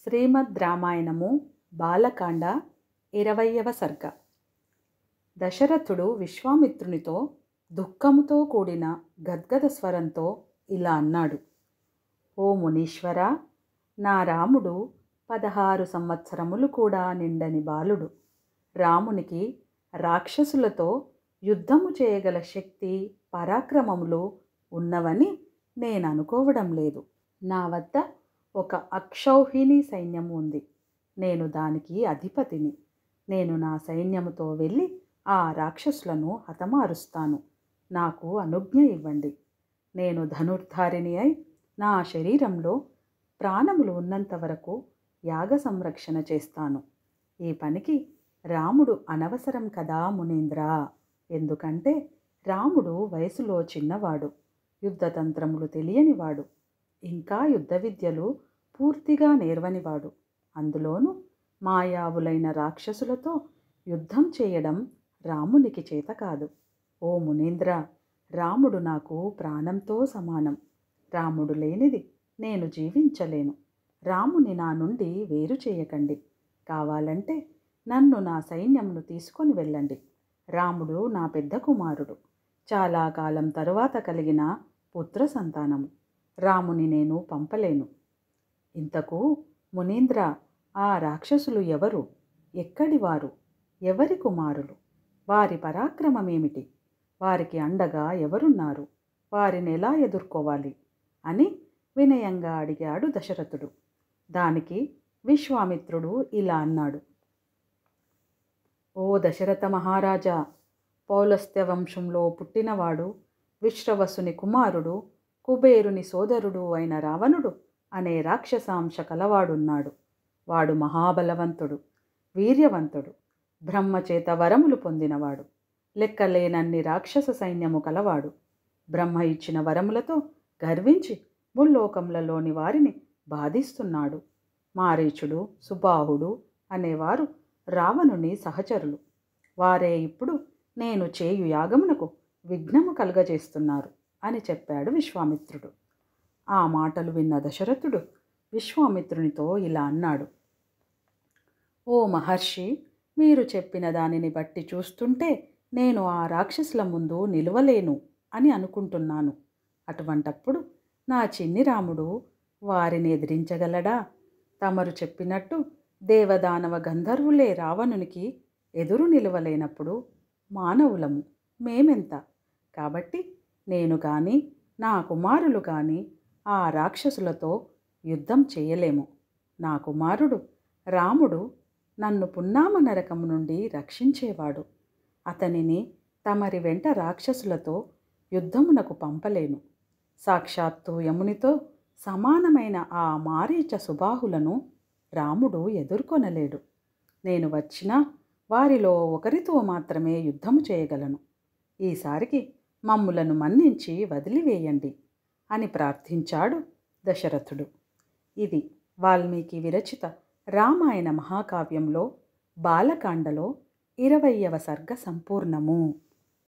శ్రీమద్ రామాయణము బాలకాండ 20వ సర్గ. దశరథుడు విశ్వామిత్రునితో దుఃఖముతో కూడిన గద్గద స్వరంతో ఇలా అన్నాడు. ఓ మునీశ్వర, నా రాముడు 16 సంవత్సరములు కూడా నిండని బాలుడు. రామునికి రాక్షసులతో యుద్ధము చేయగల శక్తి పరాక్రమములు ఉన్నవని నేను అనుకోవడం లేదు. నా వద్ద ఒక అక్షౌహిణి సైన్యం ఉంది. నేను దానికి అధిపతిని. నేను నా సైన్యముతో వెళ్ళి ఆ రాక్షసులను హతమారుస్తాను. నాకు అనుజ్ఞ ఇవ్వండి. నేను ధనుర్ధారిణి అయి నా శరీరంలో ప్రాణములు ఉన్నంత వరకు యాగ సంరక్షణ చేస్తాను. ఈ పనికి రాముడు అనవసరం కదా మునీంద్ర. ఎందుకంటే రాముడు వయసులో చిన్నవాడు, యుద్ధతంత్రములు తెలియనివాడు, ఇంకా యుద్ధ విద్యలు పూర్తిగా నేర్వనివాడు. అందులోనూ మాయావులైన రాక్షసులతో యుద్ధం చేయడం రామునికి చేత కాదు. ఓ మునీంద్ర, రాముడు నాకు ప్రాణంతో సమానం. రాముడు లేనిది నేను జీవించలేను. రాముని నా నుండి వేరు చేయకండి. కావాలంటే నన్ను నా సైన్యమును తీసుకొని వెళ్ళండి. రాముడు నా పెద్ద కుమారుడు. చాలా కాలం తరువాత కలిగిన పుత్ర సంతానము. రాముని నేను పంపలేను. ఇంతకు మునీంద్ర, ఆ రాక్షసులు ఎవరు? ఎక్కడివారు? ఎవరి కుమారులు? వారి పరాక్రమమేమిటి? వారికి అండగా ఎవరున్నారు? వారిని ఎలా ఎదుర్కోవాలి అని వినయంగా అడిగాడు దశరథుడు. దానికి విశ్వామిత్రుడు ఇలా అన్నాడు. ఓ దశరథ మహారాజా, పౌలస్త్య వంశంలో పుట్టినవాడు, విశ్రవసుని కుమారుడు, కుబేరుని సోదరుడు అయిన రావణుడు అనే రాక్షసాంశ కలవాడున్నాడు. వాడు మహాబలవంతుడు, వీర్యవంతుడు, బ్రహ్మచేత వరములు పొందినవాడు, లెక్కలేనన్ని రాక్షస సైన్యము కలవాడు. బ్రహ్మ ఇచ్చిన వరములతో గర్వించి ముల్లోకములలోని వారిని బాధిస్తున్నాడు. మారీచుడు, సుబాహుడు అనేవారు రావణుని సహచరులు. వారే ఇప్పుడు నేను చేయు యాగమునకు విఘ్నము కలుగజేస్తున్నారు అని చెప్పాడు విశ్వామిత్రుడు. ఆ మాటలు విన్న దశరథుడు విశ్వామిత్రునితో ఇలా అన్నాడు. ఓ మహర్షి, మీరు చెప్పిన దానిని బట్టి చూస్తుంటే నేను ఆ రాక్షసుల ముందు నిలవలేను అని అనుకుంటున్నాను. అటువంటప్పుడు నా చిన్ని రాముడు వారిని ఎదిరించగలడా? తమరు చెప్పినట్టు దేవదానవ గంధర్వులే రావణునికి ఎదురు నిలవలేనప్పుడు మానవులము మేమెంత? కాబట్టి నేను కానీ నా కుమారులు కానీ ఆ రాక్షసులతో యుద్ధం చేయలేము. నా కుమారుడు రాముడు నన్ను పున్నామ నరకము నుండి రక్షించేవాడు. అతనిని తమరి వెంట రాక్షసులతో యుద్ధమునకు పంపలేను. సాక్షాత్తు యమునితో సమానమైన ఆ మారీచ సుబాహులను రాముడు ఎదుర్కొనలేడు. నేను వచ్చినా వారిలో ఒకరితో మాత్రమే యుద్ధము చేయగలను. ఈసారికి మమ్ములను మన్నించి వదిలివేయండి అని ప్రార్థించాడు దశరథుడు. ఇది వాల్మీకి విరచిత రామాయణ మహాకావ్యంలో బాలకాండలో 20వ సర్గ సంపూర్ణము.